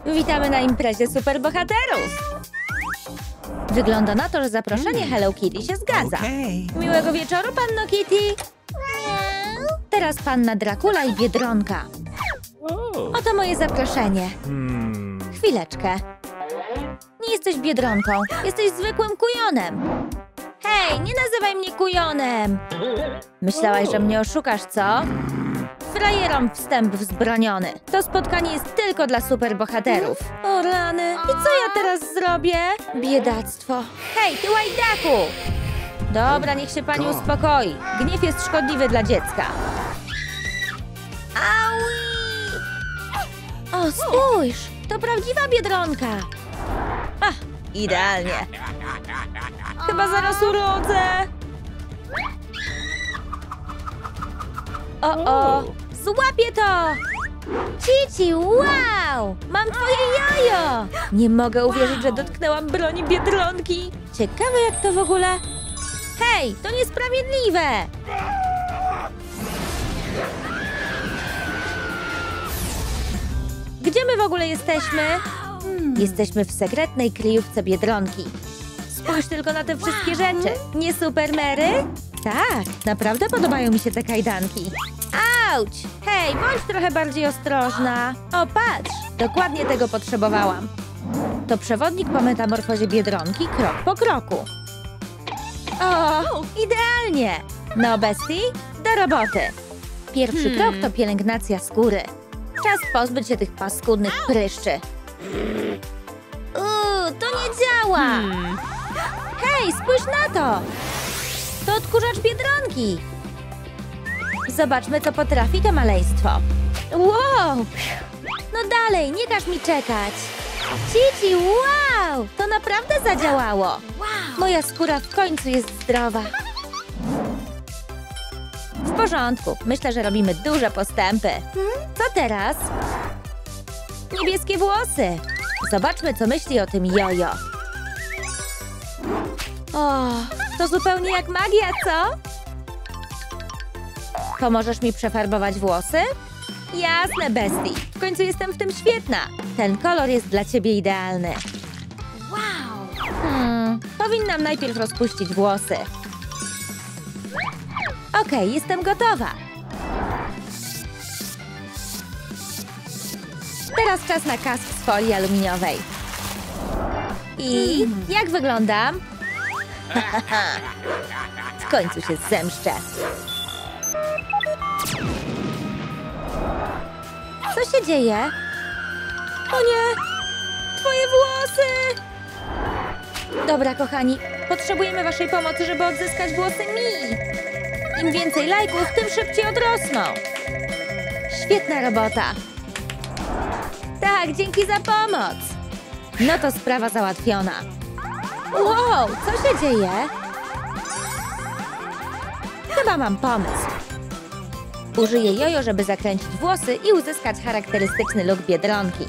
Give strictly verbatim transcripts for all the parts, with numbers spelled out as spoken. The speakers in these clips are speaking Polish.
Witamy na imprezie superbohaterów! Wygląda na to, że zaproszenie Hello Kitty się zgadza. Okay. Miłego wieczoru, panno Kitty! Teraz panna Dracula i Biedronka. Oto moje zaproszenie. Chwileczkę. Nie jesteś Biedronką, jesteś zwykłym kujonem. Hej, nie nazywaj mnie kujonem! Myślałaś, że mnie oszukasz, co? Frajerom wstęp wzbroniony. To spotkanie jest tylko dla superbohaterów. O rany, i co ja teraz zrobię? Biedactwo. Hej, ty łajdaku! Dobra, niech się pani uspokoi. Gniew jest szkodliwy dla dziecka. Aui! O, spójrz! To prawdziwa Biedronka. Ach, idealnie. Chyba zaraz urodzę. O, o! Złapię to! Cici, wow! Mam twoje jajo! Nie mogę uwierzyć, że dotknęłam broni Biedronki. Ciekawe jak to w ogóle... Hej, to niesprawiedliwe! Gdzie my w ogóle jesteśmy? Hmm. Jesteśmy w sekretnej kryjówce Biedronki. Spójrz tylko na te wszystkie rzeczy. Nie super, Mary? Tak, naprawdę podobają mi się te kajdanki. Auć! Hej, bądź trochę bardziej ostrożna. O, patrz! Dokładnie tego potrzebowałam. To przewodnik po metamorfozie Biedronki krok po kroku. O, idealnie! No, bestii, do roboty. Pierwszy hmm. krok to pielęgnacja skóry. Czas pozbyć się tych paskudnych pryszczy. Uuu, to nie działa! Hmm. Hej, spójrz na to! To odkurzacz Biedronki! Zobaczmy, co potrafi to maleństwo. Wow! No dalej, nie każ mi czekać. Cici, wow! To naprawdę zadziałało. Moja skóra w końcu jest zdrowa. W porządku. Myślę, że robimy duże postępy. Co teraz? Niebieskie włosy. Zobaczmy, co myśli o tym jojo. O, to zupełnie jak magia, co? Pomożesz mi przefarbować włosy? Jasne, bestii. W końcu jestem w tym świetna. Ten kolor jest dla ciebie idealny. Wow. Hmm, powinnam najpierw rozpuścić włosy. Okej, okay, jestem gotowa. Teraz czas na kask z folii aluminiowej. I jak wyglądam? W końcu się zemszczę. Co się dzieje? O nie! Twoje włosy! Dobra, kochani, potrzebujemy waszej pomocy, żeby odzyskać włosy Mi. Im więcej lajków, tym szybciej odrosną. Świetna robota. Tak, dzięki za pomoc. No to sprawa załatwiona. Wow, co się dzieje? Chyba mam pomysł. Użyję jojo, żeby zakręcić włosy i uzyskać charakterystyczny look Biedronki.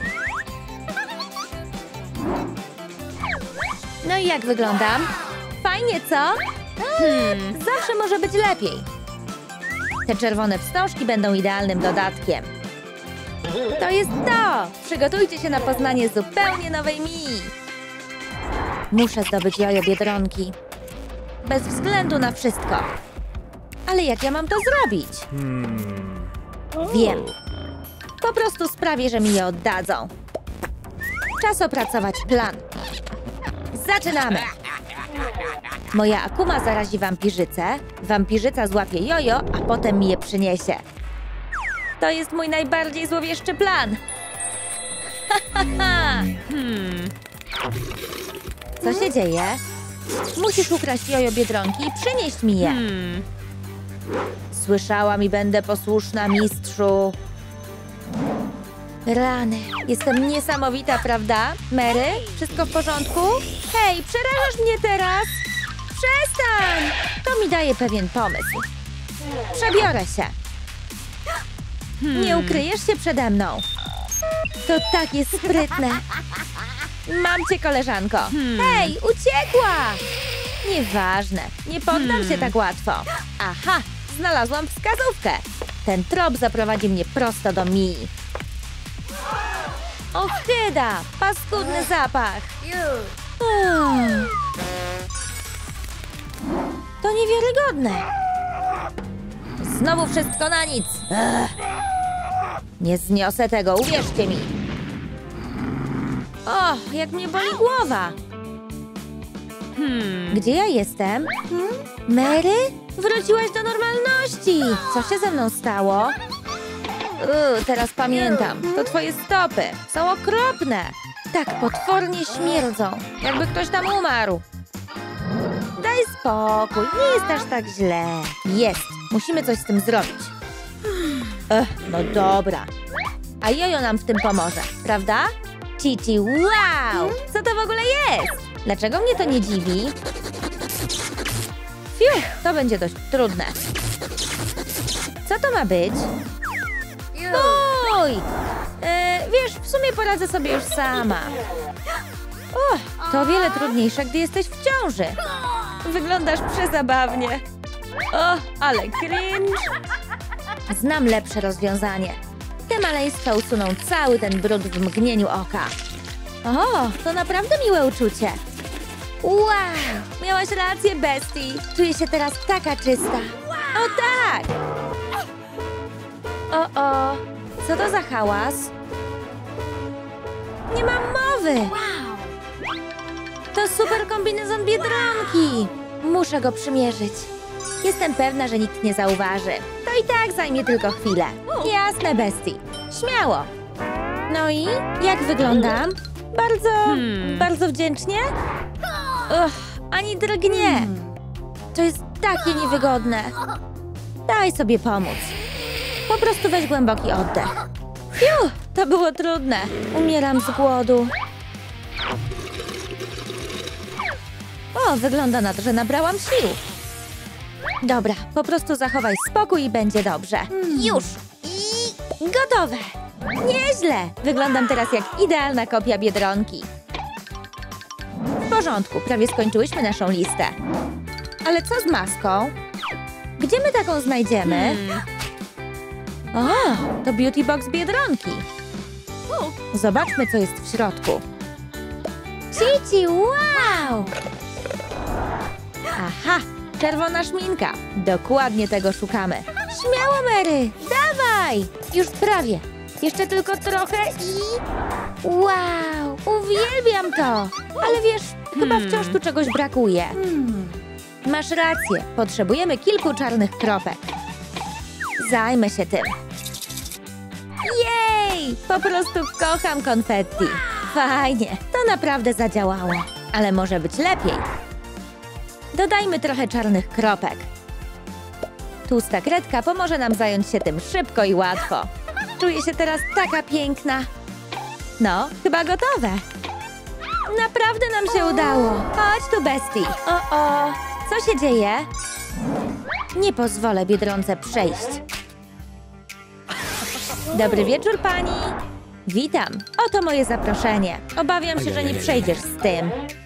No i jak wyglądam? Fajnie, co? Hmm, zawsze może być lepiej. Te czerwone wstążki będą idealnym dodatkiem. To jest to! Przygotujcie się na poznanie zupełnie nowej Mi. Muszę zdobyć jojo Biedronki. Bez względu na wszystko. Ale jak ja mam to zrobić? Hmm. Wiem. Po prostu sprawię, że mi je oddadzą. Czas opracować plan. Zaczynamy! Moja Akuma zarazi wampirzycę, wampirzyca złapie jojo, a potem mi je przyniesie. To jest mój najbardziej złowieszczy plan. hmm. Co się dzieje? Musisz ukraść jojo Biedronki i przynieść mi je. Hmm. Słyszałam i będę posłuszna, mistrzu. Rany, jestem niesamowita, prawda? Mary, wszystko w porządku? Hej, przerażasz mnie teraz! Przestań! To mi daje pewien pomysł. Przebiorę się. Hmm. Nie ukryjesz się przede mną. To tak jest sprytne. Mam cię, koleżanko. Hmm. Hej, uciekła! Nieważne, nie poddam hmm. się tak łatwo. Aha, znalazłam wskazówkę. Ten trop zaprowadzi mnie prosto do Mii. Ohtyda! Paskudny zapach! Hmm. To niewiarygodne! Znowu wszystko na nic! Ech. Nie zniosę tego, uwierzcie mi! O, jak mnie boli głowa! Hmm. Gdzie ja jestem? Hmm? Mary? Wróciłaś do normalności! Co się ze mną stało? Uuu, teraz pamiętam. To twoje stopy. Są okropne. Tak potwornie śmierdzą. Jakby ktoś tam umarł. Daj spokój. Nie jest aż tak źle. Jest. Musimy coś z tym zrobić. Ech, no dobra. A jojo nam w tym pomoże, prawda? Cici, wow! Co to w ogóle jest? Dlaczego mnie to nie dziwi? Fiu, to będzie dość trudne. Co to ma być? Oj! E, wiesz, w sumie poradzę sobie już sama. O, to o wiele trudniejsze, gdy jesteś w ciąży. Wyglądasz przezabawnie. O, ale cringe. Znam lepsze rozwiązanie. Te maleństwa usuną cały ten brud w mgnieniu oka. O, to naprawdę miłe uczucie. Wow! Miałaś rację, bestii. Czuję się teraz taka czysta. O tak! O, o! Co to za hałas? Nie mam mowy! To super kombinezon Biedronki! Muszę go przymierzyć. Jestem pewna, że nikt nie zauważy. To i tak zajmie tylko chwilę. Jasne, bestii. Śmiało. No i jak wyglądam? Bardzo, hmm. bardzo wdzięcznie? Uch, ani drgnie. To jest takie niewygodne. Daj sobie pomóc. Po prostu weź głęboki oddech. Fiu, to było trudne. Umieram z głodu. O, wygląda na to, że nabrałam sił. Dobra, po prostu zachowaj spokój i będzie dobrze. Już! I gotowe! Nieźle! Wyglądam teraz jak idealna kopia Biedronki. W porządku, prawie skończyłyśmy naszą listę. Ale co z maską? Gdzie my taką znajdziemy? O, to beauty box Biedronki. Zobaczmy, co jest w środku. Cici, wow! Aha, czerwona szminka. Dokładnie tego szukamy. Śmiało, Mary, dawaj! Już prawie. Jeszcze tylko trochę i... Wow, uwielbiam to! Ale wiesz, chyba wciąż tu czegoś brakuje. Masz rację, potrzebujemy kilku czarnych kropek. Zajmę się tym. Jej! Po prostu kocham konfetti. Fajnie, to naprawdę zadziałało. Ale może być lepiej. Dodajmy trochę czarnych kropek. Tłusta kredka pomoże nam zająć się tym szybko i łatwo. Czuję się teraz taka piękna. No, chyba gotowe. Naprawdę nam się udało. Chodź tu, bestii. O, o, co się dzieje? Nie pozwolę Biedronce przejść. Dobry wieczór, pani. Witam. Oto moje zaproszenie. Obawiam się, że nie przejdziesz z tym.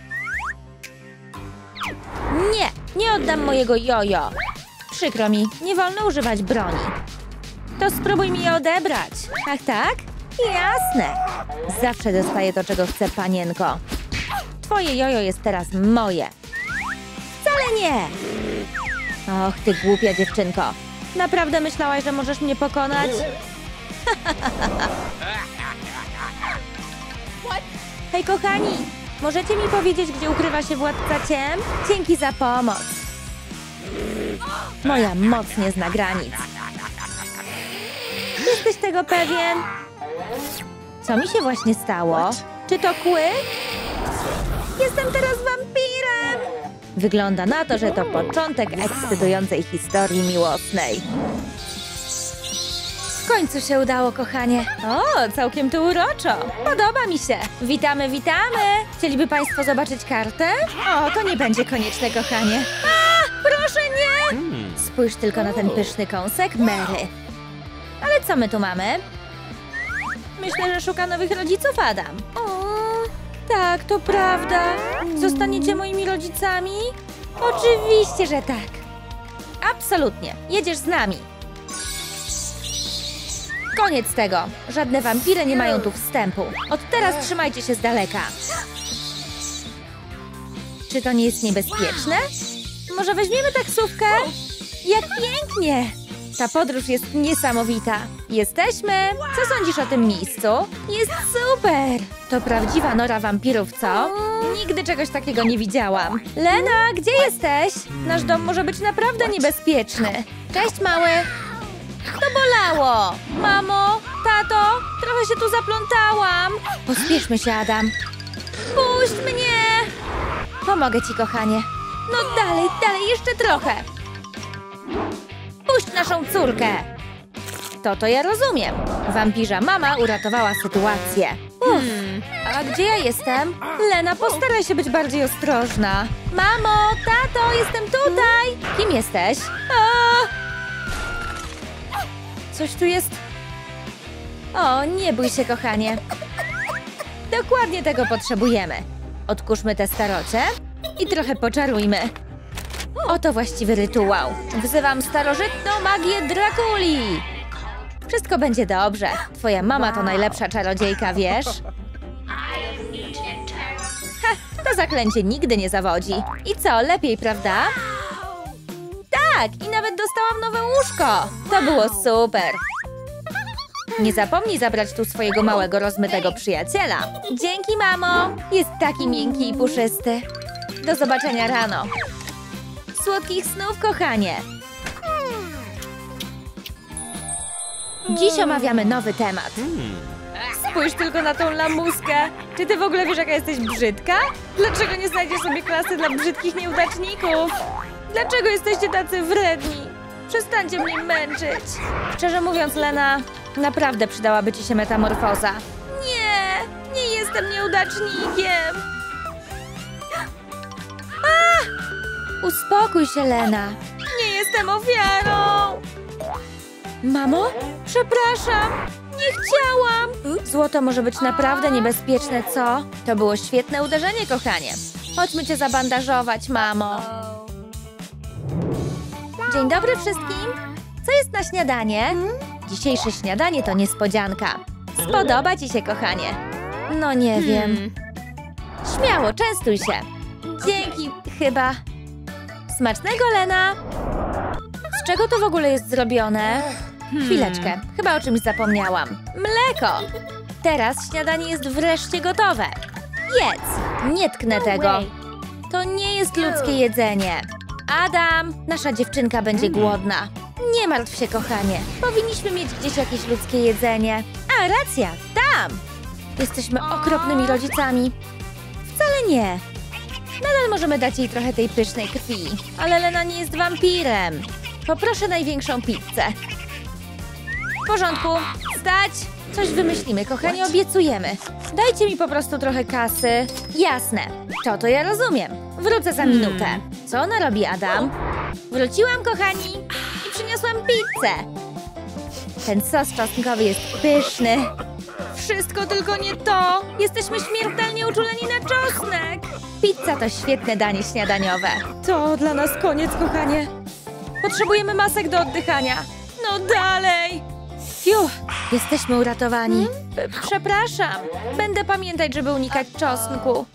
Nie, nie oddam mojego jojo. Przykro mi, nie wolno używać broni. To spróbuj mi je odebrać. Ach tak? Jasne. Zawsze dostaję to, czego chcę, panienko. Twoje jojo jest teraz moje. Wcale nie. Och, ty głupia dziewczynko. Naprawdę myślałaś, że możesz mnie pokonać? Hej, kochani! Możecie mi powiedzieć, gdzie ukrywa się władca ciem? Dzięki za pomoc. Moja moc nie zna granic. Jesteś tego pewien? Co mi się właśnie stało? Czy to kły? Jestem teraz wampirem! Wygląda na to, że to początek ekscytującej historii miłosnej. W końcu się udało, kochanie. O, całkiem tu uroczo. Podoba mi się. Witamy, witamy. Chcieliby państwo zobaczyć kartę? O, to nie będzie konieczne, kochanie. A, proszę nie! Spójrz tylko na ten pyszny kąsek, Mary. Ale co my tu mamy? Myślę, że szuka nowych rodziców Adam. O, tak, to prawda. Zostaniecie moimi rodzicami? Oczywiście, że tak. Absolutnie. Jedziesz z nami. Koniec tego. Żadne wampiry nie mają tu wstępu. Od teraz trzymajcie się z daleka. Czy to nie jest niebezpieczne? Może weźmiemy taksówkę? Jak pięknie! Ta podróż jest niesamowita. Jesteśmy! Co sądzisz o tym miejscu? Jest super! To prawdziwa nora wampirów, co? Nigdy czegoś takiego nie widziałam. Lena, gdzie jesteś? Nasz dom może być naprawdę niebezpieczny. Cześć, mały! To bolało! Mamo, tato, trochę się tu zaplątałam. Pospieszmy się, Adam. Puść mnie! Pomogę ci, kochanie. No dalej, dalej, jeszcze trochę. Puść naszą córkę. To to ja rozumiem. Wampirza mama uratowała sytuację. Uff, a gdzie ja jestem? Lena, postaraj się być bardziej ostrożna. Mamo, tato, jestem tutaj. Kim jesteś? A! Coś tu jest... O, nie bój się, kochanie. Dokładnie tego potrzebujemy. Odkurzmy te starocie i trochę poczarujmy. Oto właściwy rytuał. Wzywam starożytną magię Drakuli. Wszystko będzie dobrze. Twoja mama to najlepsza czarodziejka, wiesz? Ha, to zaklęcie nigdy nie zawodzi. I co, lepiej, prawda? Tak, i nawet dostałam nowe łóżko. To było super. Nie zapomnij zabrać tu swojego małego, rozmytego przyjaciela. Dzięki, mamo. Jest taki miękki i puszysty. Do zobaczenia rano. Słodkich snów, kochanie. Dziś omawiamy nowy temat. Spójrz tylko na tą lamuskę. Czy ty w ogóle wiesz, jaka jesteś brzydka? Dlaczego nie znajdziesz sobie klasy dla brzydkich nieudaczników? Dlaczego jesteście tacy wredni? Przestańcie mnie męczyć. Szczerze mówiąc, Lena, naprawdę przydałaby ci się metamorfoza. Nie, nie jestem nieudacznikiem. A! Uspokój się, Lena. Nie jestem ofiarą. Mamo? Przepraszam. Nie chciałam. Złoto może być naprawdę niebezpieczne, co? To było świetne uderzenie, kochanie. Chodźmy cię zabandażować, mamo. Dzień dobry wszystkim. Co jest na śniadanie? Dzisiejsze śniadanie to niespodzianka. Spodoba ci się, kochanie. No nie wiem. Śmiało, częstuj się. Dzięki, chyba. Smacznego, Lena. Z czego to w ogóle jest zrobione? Chwileczkę, chyba o czymś zapomniałam. Mleko! Teraz śniadanie jest wreszcie gotowe. Jedz! Nie tknę tego. To nie jest ludzkie jedzenie. Adam, nasza dziewczynka będzie głodna. Nie martw się, kochanie. Powinniśmy mieć gdzieś jakieś ludzkie jedzenie. A, racja, tam! Jesteśmy okropnymi rodzicami. Wcale nie. Nadal możemy dać jej trochę tej pysznej krwi. Ale Lena nie jest wampirem. Poproszę największą pizzę. W porządku. Stać! Coś wymyślimy, kochani, obiecujemy. Dajcie mi po prostu trochę kasy. Jasne. To to ja rozumiem. Wrócę za minutę. Co ona robi, Adam? Wróciłam, kochani. I przyniosłam pizzę. Ten sos czosnkowy jest pyszny. Wszystko tylko nie to. Jesteśmy śmiertelnie uczuleni na czosnek. Pizza to świetne danie śniadaniowe. To dla nas koniec, kochanie. Potrzebujemy masek do oddychania. No dalej. Fiu, jesteśmy uratowani. P- Przepraszam. Będę pamiętać, żeby unikać czosnku.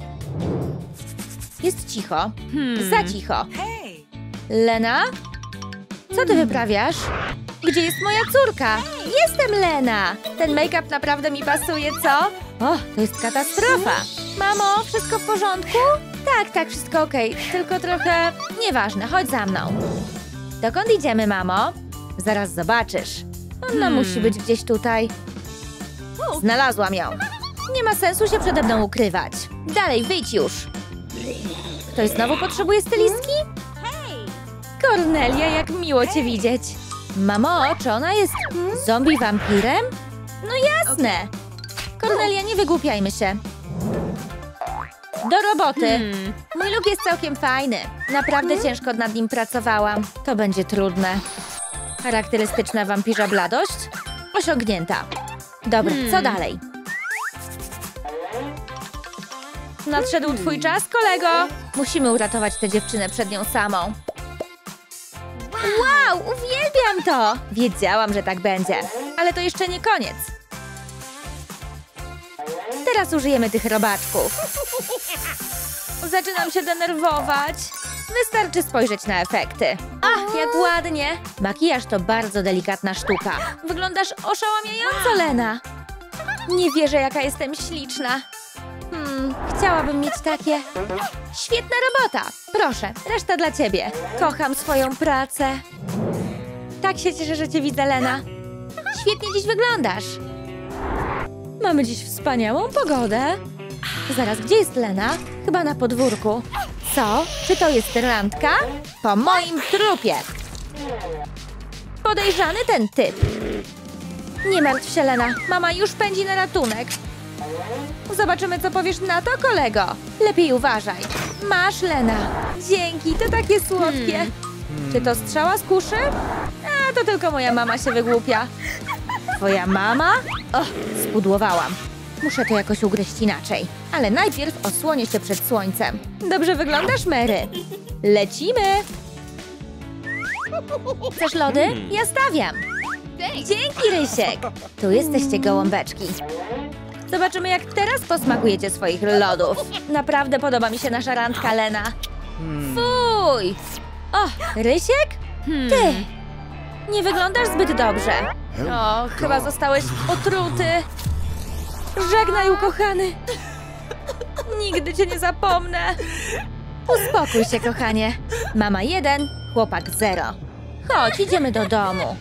Jest cicho. Za cicho. Lena? Co ty wyprawiasz? Gdzie jest moja córka? Jestem Lena. Ten make-up naprawdę mi pasuje, co? O, to jest katastrofa. Mamo, wszystko w porządku? Tak, tak, wszystko okej. Tylko trochę... Nieważne, chodź za mną. Dokąd idziemy, mamo? Zaraz zobaczysz. Ona hmm. musi być gdzieś tutaj. Znalazłam ją. Nie ma sensu się przede mną ukrywać. Dalej, wyjdź już. Ktoś znowu potrzebuje stylistki? Kornelia, jak miło cię widzieć. Mamo, czy ona jest zombie wampirem? No jasne. Kornelia, nie wygłupiajmy się. Do roboty. Hmm. Mój look jest całkiem fajny. Naprawdę ciężko nad nim pracowałam. To będzie trudne. Charakterystyczna wampirza bladość? Osiągnięta. Dobra, hmm. co dalej? Nadszedł twój czas, kolego. Musimy uratować tę dziewczynę przed nią samą. Wow, uwielbiam Uwielbiam to! Wiedziałam, że tak będzie. Ale to jeszcze nie koniec. Teraz użyjemy tych robaczków. Zaczynam się denerwować. Wystarczy spojrzeć na efekty. Ach, jak ładnie! Makijaż to bardzo delikatna sztuka. Wyglądasz oszałamiająco, Lena. Nie wierzę, jaka jestem śliczna. Hmm, chciałabym mieć takie. Świetna robota! Proszę, reszta dla ciebie. Kocham swoją pracę. Tak się cieszę, że cię widzę, Lena. Świetnie dziś wyglądasz. Mamy dziś wspaniałą pogodę. Zaraz, gdzie jest Lena? Chyba na podwórku. Co? Czy to jest randka? Po moim trupie. Podejrzany ten typ. Nie martw się, Lena. Mama już pędzi na ratunek. Zobaczymy, co powiesz na to, kolego. Lepiej uważaj. Masz, Lena. Dzięki, to takie słodkie. Hmm. Czy to strzała z kuszy? A, to tylko moja mama się wygłupia. Twoja mama? Och, spudłowałam. Muszę to jakoś ugryźć inaczej. Ale najpierw osłonię się przed słońcem. Dobrze wyglądasz, Mary. Lecimy. Chcesz lody? Ja stawiam. Dzięki, Rysiek. Tu jesteście, gołąbeczki. Zobaczymy, jak teraz posmakujecie swoich lodów. Naprawdę podoba mi się nasza randka, Lena. Fuj! O, Rysiek? Ty! Nie wyglądasz zbyt dobrze. O, chyba zostałeś otruty. Żegnaj, ukochany. Nigdy cię nie zapomnę. Uspokój się, kochanie. Mama jeden, chłopak zero. Chodź, idziemy do domu.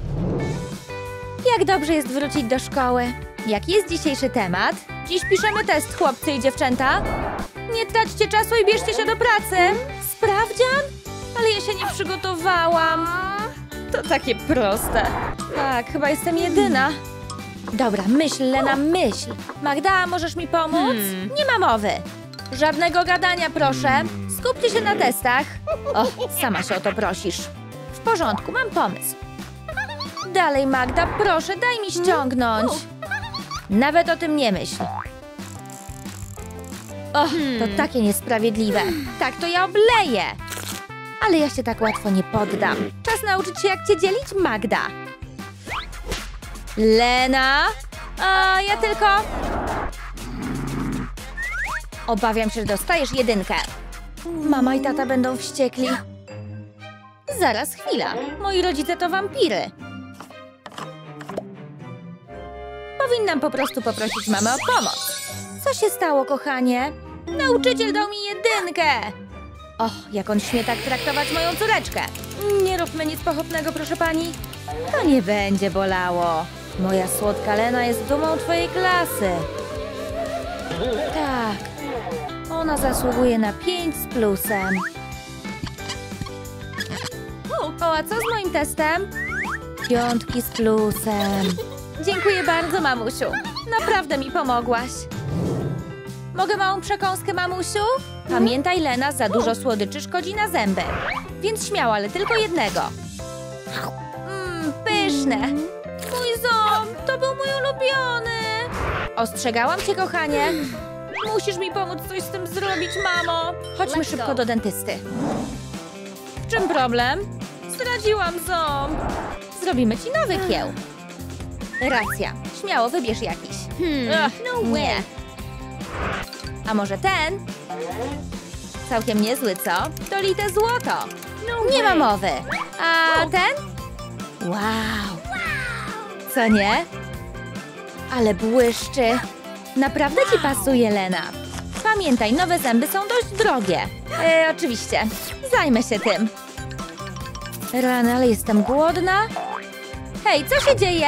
Jak dobrze jest wrócić do szkoły. Jaki jest dzisiejszy temat? Dziś piszemy test, chłopcy i dziewczęta. Nie traćcie czasu i bierzcie się do pracy. Sprawdzian? Ale ja się nie przygotowałam. To takie proste. Tak, chyba jestem jedyna. Dobra, myśl, Lena, myśl. Magda, możesz mi pomóc? Hmm. Nie ma mowy. Żadnego gadania, proszę. Skupcie się na testach. O, sama się o to prosisz. W porządku, mam pomysł. Dalej, Magda, proszę, daj mi ściągnąć. Nawet o tym nie myśl. O, to takie niesprawiedliwe. Tak, to ja obleję. Ale ja się tak łatwo nie poddam. Czas nauczyć się, jak cię dzielić, Magda. Lena? A, ja tylko... Obawiam się, że dostajesz jedynkę. Mama i tata będą wściekli. Zaraz, chwila. Moi rodzice to wampiry. Powinnam po prostu poprosić mamę o pomoc. Co się stało, kochanie? Nauczyciel dał mi jedynkę. Och, jak on śmie tak traktować moją córeczkę. Nie róbmy nic pochopnego, proszę pani. To nie będzie bolało. Moja słodka Lena jest dumą twojej klasy. Tak. Ona zasługuje na pięć z plusem. O, a co z moim testem? Piątki z plusem. Dziękuję bardzo, mamusiu. Naprawdę mi pomogłaś. Mogę małą przekąskę, mamusiu? Pamiętaj, Lena, za dużo słodyczy szkodzi na zęby. Więc śmiało, ale tylko jednego. Mmm, pyszne. Mój ząb, to był mój ulubiony. Ostrzegałam cię, kochanie. Musisz mi pomóc coś z tym zrobić, mamo. Chodźmy szybko do dentysty. W czym problem? Zdradziłam ząb. Zrobimy ci nowy kieł. Racja. Śmiało, wybierz jakiś. Hmm, Ach, no nie. A może ten? Całkiem niezły, co? To lite złoto. Nie ma mowy. A ten? Wow. Co nie? Ale błyszczy. Naprawdę ci pasuje, Lena. Pamiętaj, nowe zęby są dość drogie. E, oczywiście. Zajmę się tym. Rany, ale jestem głodna. Hej, co się dzieje?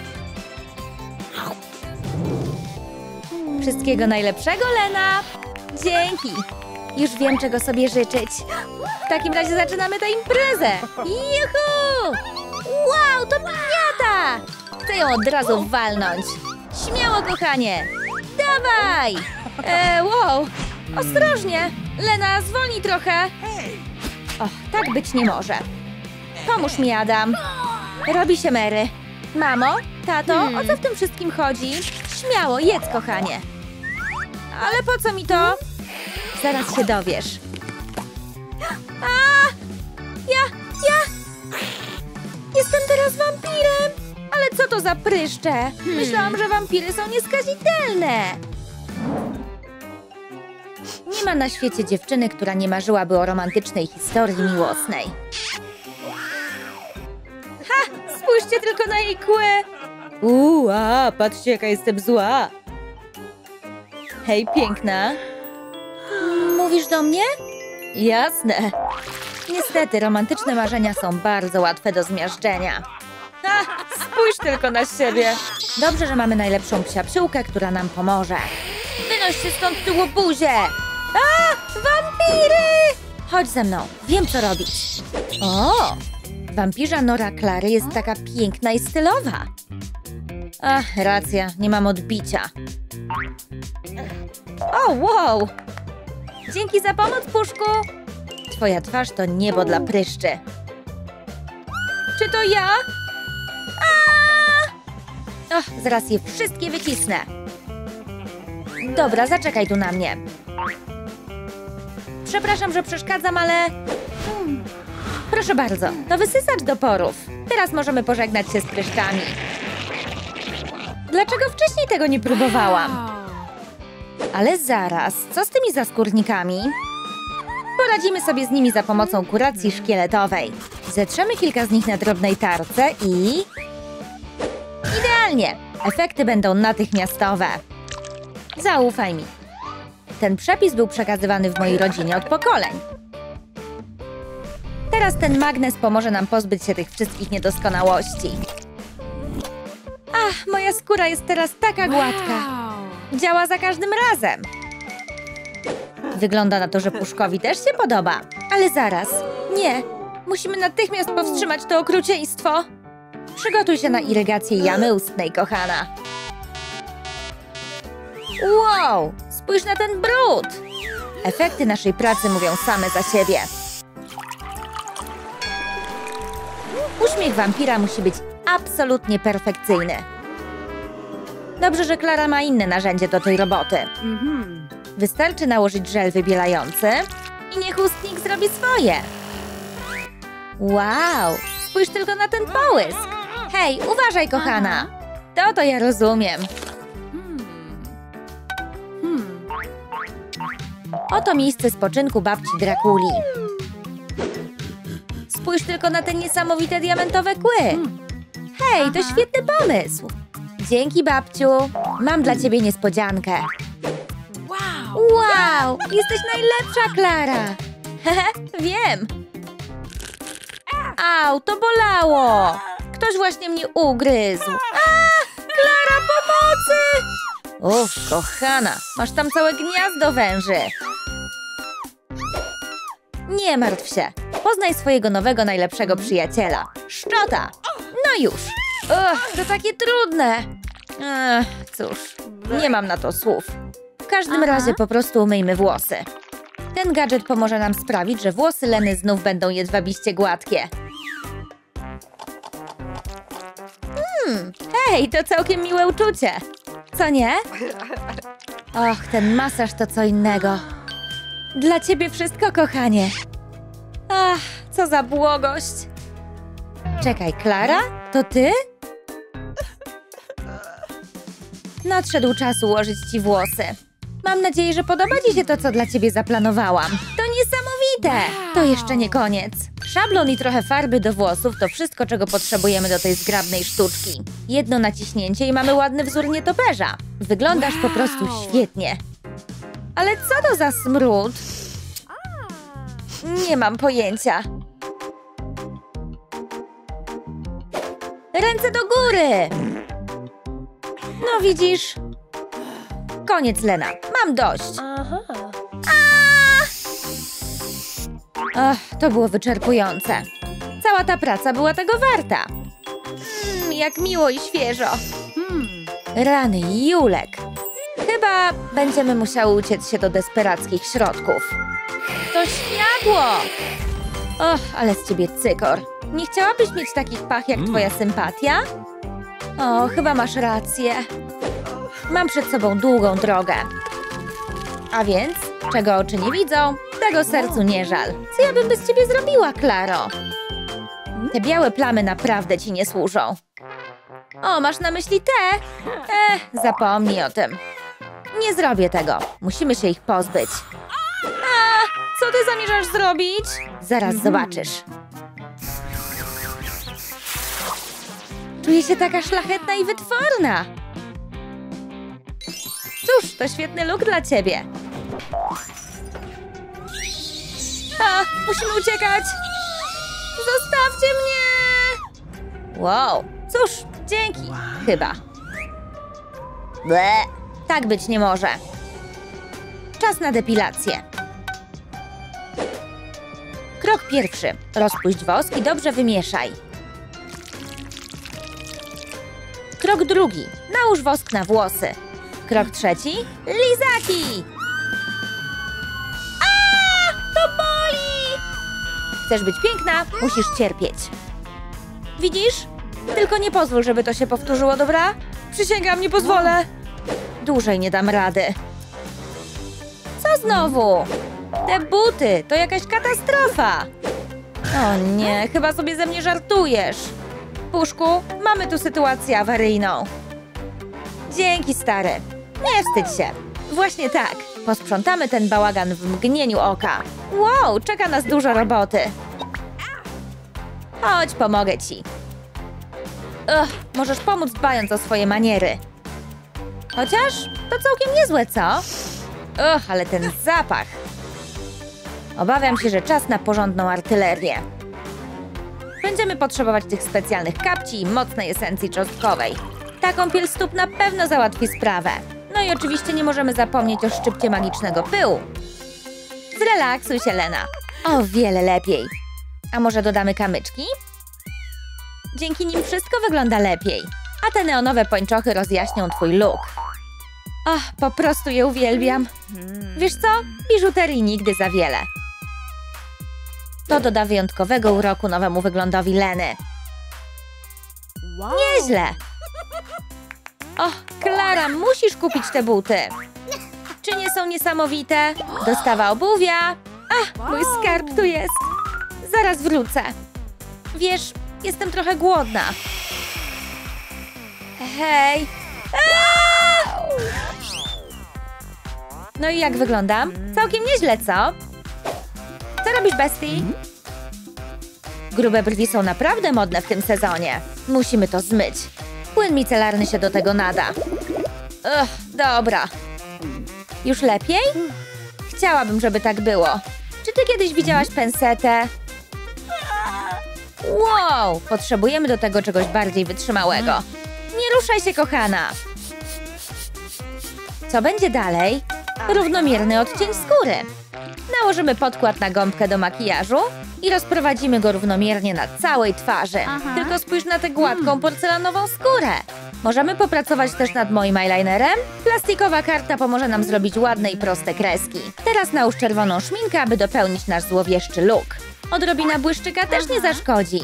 Wszystkiego najlepszego, Lena. Dzięki. Już wiem, czego sobie życzyć. W takim razie zaczynamy tę imprezę. Juhu! Wow, to piniata! Chcę ją od razu walnąć. Śmiało, kochanie. Dawaj! E, wow! Ostrożnie! Lena, zwolnij trochę. O, tak być nie może. Pomóż mi, Adam. Robi się, Mary. Mamo, tato, o co w tym wszystkim chodzi? Śmiało, jedz, kochanie. Ale po co mi to? Zaraz się dowiesz. A! Ja, ja! teraz wampirem? Ale co to za pryszcze? Myślałam, że wampiry są nieskazitelne. Nie ma na świecie dziewczyny, która nie marzyłaby o romantycznej historii miłosnej. Ha! Spójrzcie tylko na jej kły! Uuu, a, patrzcie, jaka jestem zła! Hej, piękna! Mówisz do mnie? Jasne! Niestety, romantyczne marzenia są bardzo łatwe do zmiażdżenia. Ha! Spójrz tylko na siebie! Dobrze, że mamy najlepszą psiapsiółkę, która nam pomoże. Wynoście stąd tyłobuzie! A! Wampiry! Chodź ze mną, wiem co robić. O! Wampirza Nora Clary jest taka piękna i stylowa. Ach, racja, nie mam odbicia. O, wow! Dzięki za pomoc, Puszku! Twoja twarz to niebo dla pryszczy. Czy to ja? Aaaa! Och, zaraz je wszystkie wycisnę. Dobra, zaczekaj tu na mnie. Przepraszam, że przeszkadzam, ale... Hmm. Proszę bardzo, to wysysacz do porów. Teraz możemy pożegnać się z pryszczami. Dlaczego wcześniej tego nie próbowałam? Ale zaraz, co z tymi zaskórnikami? Poradzimy sobie z nimi za pomocą kuracji szkieletowej. Zetrzemy kilka z nich na drobnej tarce i... Idealnie! Efekty będą natychmiastowe. Zaufaj mi. Ten przepis był przekazywany w mojej rodzinie od pokoleń. Teraz ten magnes pomoże nam pozbyć się tych wszystkich niedoskonałości. Ach, moja skóra jest teraz taka gładka. Działa za każdym razem. Wygląda na to, że Puszkowi też się podoba. Ale zaraz. Nie. Musimy natychmiast powstrzymać to okrucieństwo. Przygotuj się na irygację jamy ustnej, kochana. Wow! Spójrz na ten brud! Efekty naszej pracy mówią same za siebie. Uśmiech wampira musi być absolutnie perfekcyjny. Dobrze, że Klara ma inne narzędzie do tej roboty. Wystarczy nałożyć żel wybielający i niech ustnik zrobi swoje. Wow! Spójrz tylko na ten połysk! Hej, uważaj, kochana! To to ja rozumiem. Oto miejsce spoczynku babci Drakuli. Spójrz tylko na te niesamowite diamentowe kły. Hej, to świetny pomysł. Dzięki, babciu. Mam dla ciebie niespodziankę. Wow, jesteś najlepsza, Klara. Hehe, wiem. Au, to bolało. Ktoś właśnie mnie ugryzł. A, Klara, pomocy! Uff, kochana, masz tam całe gniazdo węży. Nie martw się. Poznaj swojego nowego, najlepszego przyjaciela. Szczota! No już. Uch, to takie trudne. Ech, cóż, nie mam na to słów. W każdym Aha. razie po prostu umyjmy włosy. Ten gadżet pomoże nam sprawić, że włosy Leny znów będą jedwabiście gładkie. Hmm, hej, to całkiem miłe uczucie. Co nie? Och, ten masaż to co innego. Dla ciebie wszystko, kochanie. Ach, co za błogość. Czekaj, Klara? To ty? Nadszedł czas ułożyć ci włosy. Mam nadzieję, że podoba ci się to, co dla ciebie zaplanowałam. To niesamowite! To jeszcze nie koniec. Szablon i trochę farby do włosów to wszystko, czego potrzebujemy do tej zgrabnej sztuczki. Jedno naciśnięcie i mamy ładny wzór nietoperza. Wyglądasz po prostu świetnie. Ale co to za smród? Nie mam pojęcia. Ręce do góry! No widzisz? Koniec, Lena. Mam dość. Ach, to było wyczerpujące. Cała ta praca była tego warta. Mm, jak miło i świeżo. Rany, Julek. Chyba będziemy musiały uciec się do desperackich środków. To światło! Och, ale z ciebie cykor. Nie chciałabyś mieć takich pach jak twoja sympatia? O, chyba masz rację. Mam przed sobą długą drogę. A więc, czego oczy nie widzą, tego sercu nie żal. Co ja bym bez ciebie zrobiła, Klaro? Te białe plamy naprawdę ci nie służą. O, masz na myśli te? Eh, zapomnij o tym. Nie zrobię tego. Musimy się ich pozbyć. A, co ty zamierzasz zrobić? Zaraz zobaczysz. Czuję się taka szlachetna i wytworna. Cóż, to świetny look dla ciebie. A, musimy uciekać. Zostawcie mnie! Wow, cóż, dzięki. Chyba. Ble. Tak być nie może. Czas na depilację. Krok pierwszy. Rozpuść wosk i dobrze wymieszaj. Krok drugi. Nałóż wosk na włosy. Krok trzeci. Lizaki! A, to boli! Chcesz być piękna? Musisz cierpieć. Widzisz? Tylko nie pozwól, żeby to się powtórzyło, dobra? Przysięgam, nie pozwolę. Dłużej nie dam rady. Co znowu? Te buty to jakaś katastrofa. O nie, chyba sobie ze mnie żartujesz. Puszku, mamy tu sytuację awaryjną. Dzięki, stary. Nie wstydź się. Właśnie tak. Posprzątamy ten bałagan w mgnieniu oka. Wow, czeka nas dużo roboty. Chodź, pomogę ci. Ugh, możesz pomóc dbając o swoje maniery. Chociaż to całkiem niezłe, co? Ugh, ale ten zapach. Obawiam się, że czas na porządną artylerię. Będziemy potrzebować tych specjalnych kapci i mocnej esencji czosnkowej. Ta kąpiel stóp na pewno załatwi sprawę. No i oczywiście nie możemy zapomnieć o szczypcie magicznego pyłu. Zrelaksuj się, Lena. O wiele lepiej. A może dodamy kamyczki? Dzięki nim wszystko wygląda lepiej. A te neonowe pończochy rozjaśnią twój look. Ach, po prostu je uwielbiam. Wiesz co? Biżuterii nigdy za wiele. To doda wyjątkowego uroku nowemu wyglądowi Leny. Wow. Nieźle! Och, Klara, musisz kupić te buty. Czy nie są niesamowite? Dostawa obuwia. Ach, mój skarb tu jest. Zaraz wrócę. Wiesz, jestem trochę głodna. Hej! Aaaa! No i jak wyglądam? Całkiem nieźle, co? Co robisz, bestie? Grube brwi są naprawdę modne w tym sezonie. Musimy to zmyć. Płyn micelarny się do tego nada. Ugh, dobra. Już lepiej? Chciałabym, żeby tak było. Czy ty kiedyś widziałaś pensetę? Wow, potrzebujemy do tego czegoś bardziej wytrzymałego. Nie ruszaj się, kochana. Co będzie dalej? Równomierny odcień skóry. Nałożymy podkład na gąbkę do makijażu i rozprowadzimy go równomiernie na całej twarzy. Aha. Tylko spójrz na tę gładką porcelanową skórę. Możemy popracować też nad moim eyelinerem. Plastikowa karta pomoże nam zrobić ładne i proste kreski. Teraz nałóż czerwoną szminkę, aby dopełnić nasz złowieszczy look. Odrobina błyszczyka też nie zaszkodzi.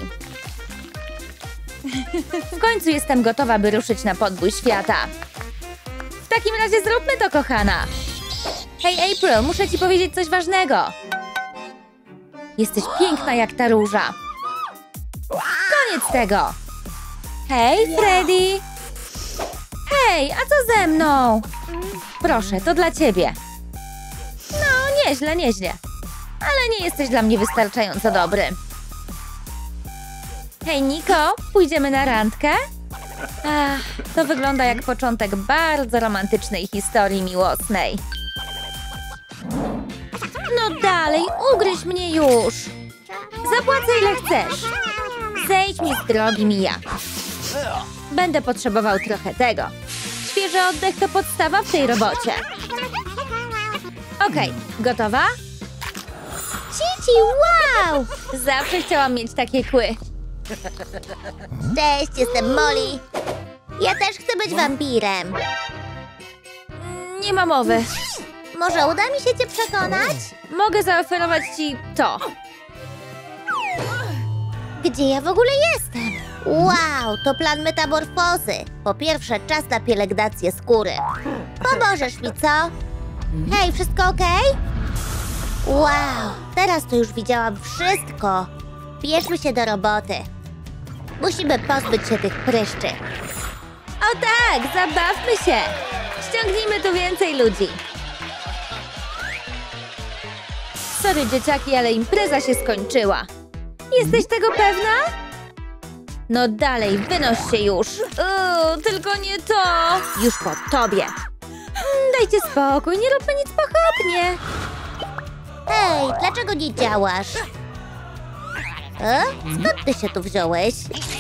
W końcu jestem gotowa, by ruszyć na podbój świata. W takim razie zróbmy to, kochana. Hej, April, muszę ci powiedzieć coś ważnego. Jesteś piękna jak ta róża. Koniec tego. Hej, Freddy. Hej, a co ze mną? Proszę, to dla ciebie. No, nieźle, nieźle. Ale nie jesteś dla mnie wystarczająco dobry. Hej, Niko, pójdziemy na randkę? Ach, to wygląda jak początek bardzo romantycznej historii miłosnej. No dalej, ugryź mnie już. Zapłacę ile chcesz. Zejdź mi z drogi, Mija. Będę potrzebował trochę tego. Świeży oddech to podstawa w tej robocie. Okej, gotowa? Cici, wow! Zawsze chciałam mieć takie kły. Cześć, jestem Molly. Ja też chcę być wampirem. Nie ma mowy. Może uda mi się cię przekonać? Mogę zaoferować ci to. Gdzie ja w ogóle jestem? Wow, to plan metamorfozy. Po pierwsze, czas na pielęgnację skóry. Pomożesz mi, co? Hej, wszystko okej? Wow, teraz to już widziałam wszystko. Bierzmy się do roboty. Musimy pozbyć się tych pryszczy. O tak, zabawmy się! Ściągnijmy tu więcej ludzi. Sorry dzieciaki, ale impreza się skończyła. Jesteś tego pewna? No dalej, wynoś się już. Uuu, tylko nie to. Już po tobie. Dajcie spokój, nie róbmy nic pochopnie. Hej, dlaczego nie działasz? E? Skąd ty się tu wziąłeś?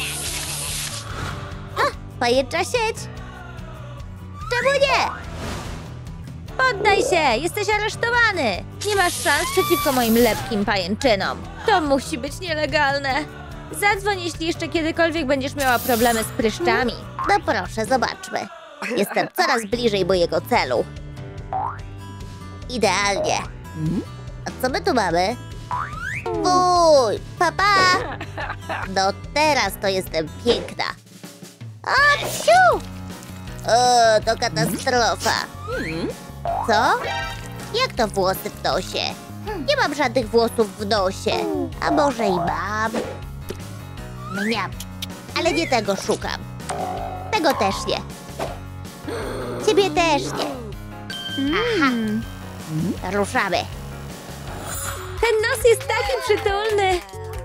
A, pajęcza sieć? Czemu nie? Poddaj się, jesteś aresztowany. Nie masz szans przeciwko moim lepkim pajęczynom. To musi być nielegalne. Zadzwoń, jeśli jeszcze kiedykolwiek będziesz miała problemy z pryszczami. No proszę, zobaczmy. Jestem coraz bliżej mojego celu. Idealnie. A co my tu mamy? Fuj, papa! No teraz to jestem piękna. A, psiu! O, to katastrofa. Co? Jak to włosy w nosie? Nie mam żadnych włosów w nosie. A może i mam? Mniam. Ale nie tego szukam. Tego też nie. Ciebie też nie. Aha. Ruszamy. Ten nos jest taki przytulny.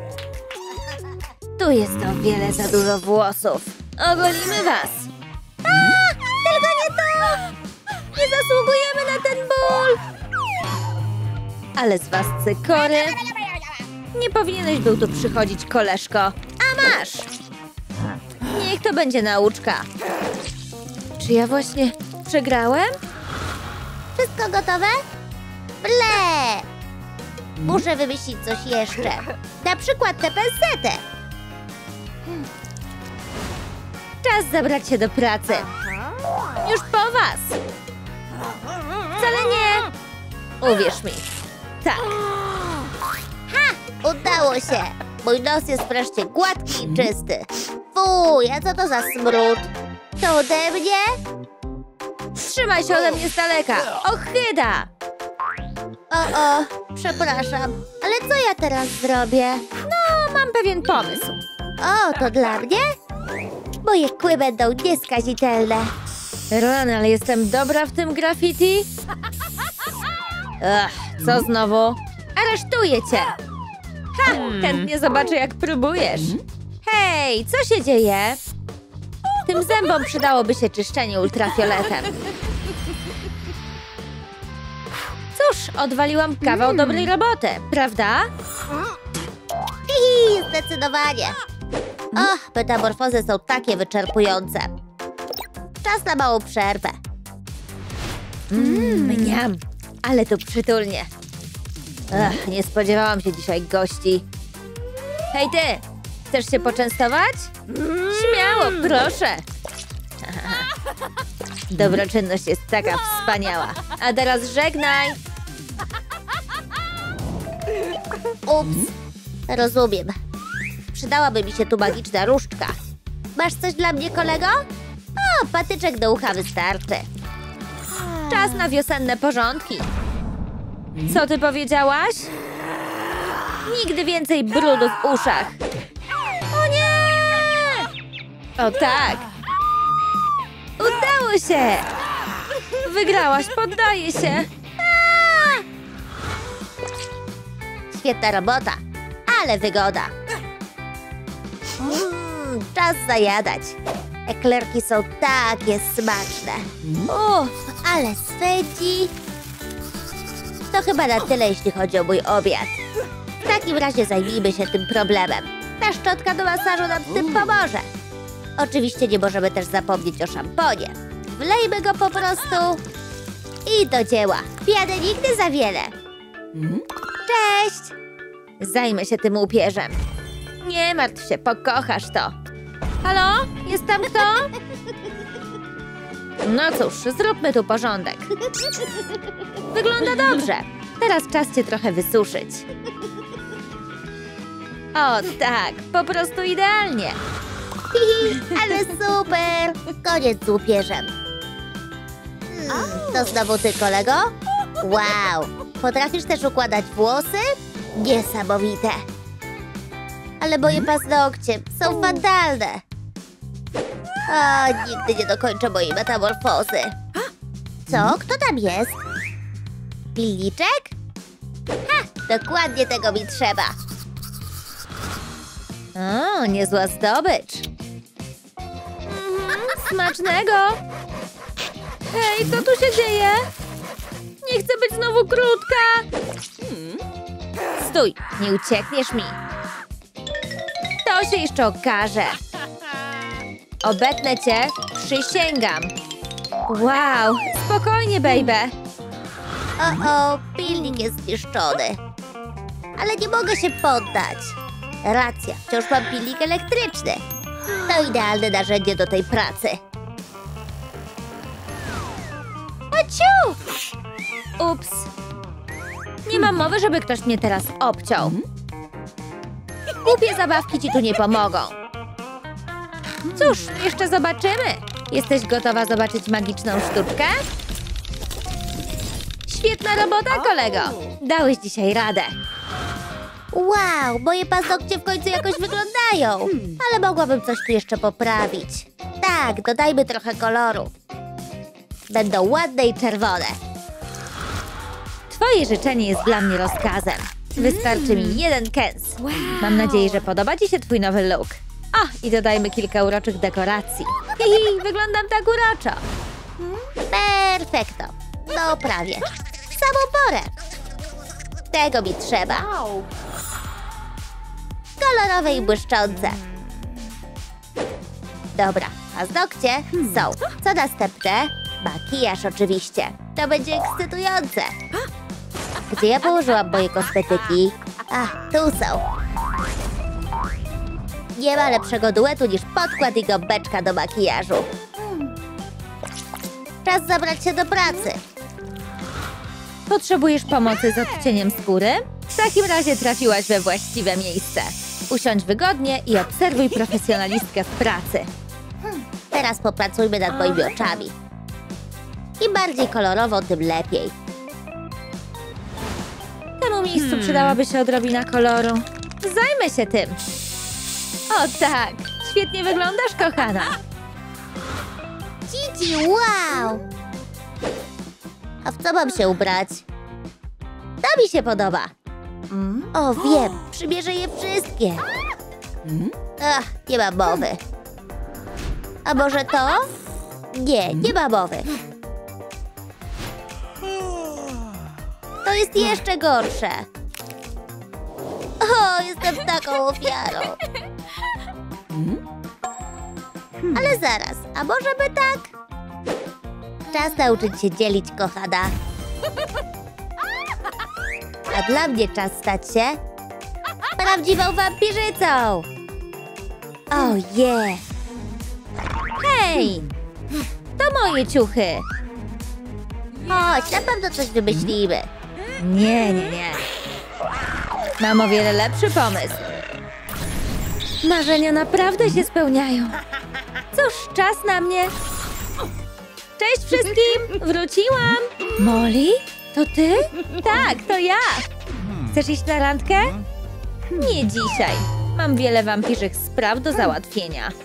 Tu jest o wiele za dużo włosów. Ogolimy was. A, tylko nie to! Nie zasługujemy na ten ból. Ale z was cykory. Nie powinieneś był tu przychodzić, koleżko. A masz! Niech to będzie nauczka. Czy ja właśnie przegrałem? Wszystko gotowe? Ble! Muszę wymyślić coś jeszcze. Na przykład tę pensetę. Czas zabrać się do pracy. Już po was. Wcale nie. Uwierz mi. Tak. Ha! Udało się. Mój nos jest wreszcie gładki i czysty. Fuj, a co to za smród? To ode mnie? Trzymaj się ode mnie z daleka. Ochyda. O, o, przepraszam. Ale co ja teraz zrobię? No, mam pewien pomysł. O, to dla mnie? Moje kły będą nieskazitelne. Rany, ale jestem dobra w tym graffiti. Ach, co znowu? Aresztuję cię. Ha, chętnie zobaczę, jak próbujesz. Hej, co się dzieje? Tym zębom przydałoby się czyszczenie ultrafioletem. Cóż, odwaliłam kawał dobrej roboty, prawda? Hihi, zdecydowanie. Och, metamorfozy są takie wyczerpujące. Czas na małą przerwę. Mmm, mniam, ale tu przytulnie. Ach, nie spodziewałam się dzisiaj gości. Hej ty, chcesz się poczęstować? Śmiało, proszę. Dobroczynność jest taka wspaniała. A teraz żegnaj. Ups, rozumiem. Przydałaby mi się tu magiczna różdżka. Masz coś dla mnie, kolego? O, patyczek do ucha wystarczy. Czas na wiosenne porządki. Co ty powiedziałaś? Nigdy więcej brudu w uszach. O nie! O tak! Udało się! Wygrałaś, poddaję się. A! Świetna robota, ale wygoda. Mm, czas zajadać. Eklerki są takie smaczne. Uff, Ale swędzi. To chyba na tyle, jeśli chodzi o mój obiad. W takim razie zajmijmy się tym problemem. Ta szczotka do masażu nam w tym pomoże. Oczywiście nie możemy też zapomnieć o szamponie. Wlejmy go po prostu i do dzieła. Piany nigdy za wiele. Cześć! zajmę się tym łupieżem. Nie martw się, pokochasz to. Halo? Jest tam kto? No cóż, zróbmy tu porządek. Wygląda dobrze. Teraz czas cię trochę wysuszyć. O tak, po prostu idealnie. Hihi, ale super! Koniec z łupieżem. Hmm, to znowu ty, kolego? Wow! Potrafisz też układać włosy? Niesamowite! Ale moje paznokcie są fatalne. A, nigdy nie dokończę mojej metamorfozy. Co? Kto tam jest? Pilniczek? Ha! Dokładnie tego mi trzeba. O, niezła zdobycz. Mhm, smacznego. Hej, co tu się dzieje? Nie chcę być znowu krótka. Stój, nie uciekniesz mi. To się jeszcze okaże. Obetnę cię, przysięgam. Wow, spokojnie, baby. O, o, pilnik jest zniszczony. Ale nie mogę się poddać. Racja, wciąż mam pilnik elektryczny. To idealne narzędzie do tej pracy. Aciu! Ups. Nie mam mowy, żeby ktoś mnie teraz obciął. Głupie zabawki ci tu nie pomogą. Cóż, jeszcze zobaczymy. Jesteś gotowa zobaczyć magiczną sztuczkę? Świetna robota, kolego. Dałeś dzisiaj radę. Wow, moje paznokcie w końcu jakoś wyglądają. Ale mogłabym coś tu jeszcze poprawić. Tak, dodajmy trochę koloru. Będą ładne i czerwone. Twoje życzenie jest dla mnie rozkazem. Wystarczy mi jeden kęs. Mam nadzieję, że podoba ci się twój nowy look. O, i dodajmy kilka uroczych dekoracji. Hihi, wyglądam tak uroczo. Perfekto. No prawie. W samą porę. Tego mi trzeba. Kolorowe i błyszczące. Dobra, paznokcie są. Co następne? Makijaż oczywiście. To będzie ekscytujące. Gdzie ja położyłam moje kosmetyki? A, tu są. Nie ma lepszego duetu niż podkład i gąbeczka do makijażu. Czas zabrać się do pracy. Potrzebujesz pomocy z odcieniem skóry? W takim razie trafiłaś we właściwe miejsce. Usiądź wygodnie i obserwuj profesjonalistkę w pracy. Teraz popracujmy nad moimi oczami. Im bardziej kolorowo, tym lepiej. Temu miejscu przydałaby się odrobina koloru. Zajmę się tym. O tak, świetnie wyglądasz, kochana. Cici, wow! A w co mam się ubrać? To mi się podoba. O, wiem, przybierze je wszystkie. Ach, nie ma mowy. A może to? Nie, nie ma mowy. To jest jeszcze gorsze. O, jestem taką ofiarą. Ale zaraz, a może by tak? Czas nauczyć się dzielić, kochana. A dla mnie czas stać się prawdziwą wampirzycą. O je! Hej! To moje ciuchy. Chodź, na pewno coś wymyślimy. Nie, nie, nie. Mam o wiele lepszy pomysł. Marzenia naprawdę się spełniają. Cóż, czas na mnie. Cześć wszystkim! Wróciłam! Molly? To ty? Tak, to ja. Chcesz iść na randkę? Nie dzisiaj. Mam wiele wampirzych spraw do załatwienia.